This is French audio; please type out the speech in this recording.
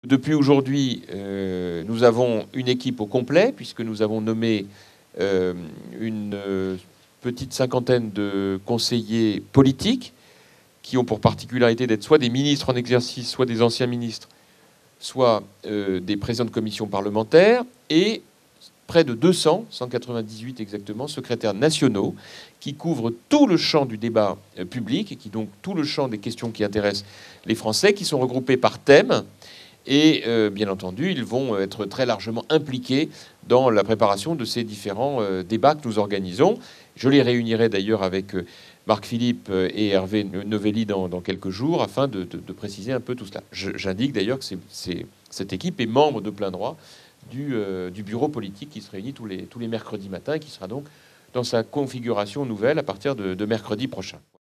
Depuis aujourd'hui, nous avons une équipe au complet, puisque nous avons nommé une petite cinquantaine de conseillers politiques qui ont pour particularité d'être soit des ministres en exercice, soit des anciens ministres, soit des présidents de commissions parlementaires, et près de 200, 198 exactement, secrétaires nationaux qui couvrent tout le champ du débat public, et qui donc tout le champ des questions qui intéressent les Français, qui sont regroupés par thème. Et bien entendu, ils vont être très largement impliqués dans la préparation de ces différents débats que nous organisons. Je les réunirai d'ailleurs avec Marc Philippe et Hervé Novelli dans quelques jours afin de préciser un peu tout cela. J'indique d'ailleurs que cette équipe est membre de plein droit du bureau politique qui se réunit tous les mercredis matins et qui sera donc dans sa configuration nouvelle à partir de mercredi prochain.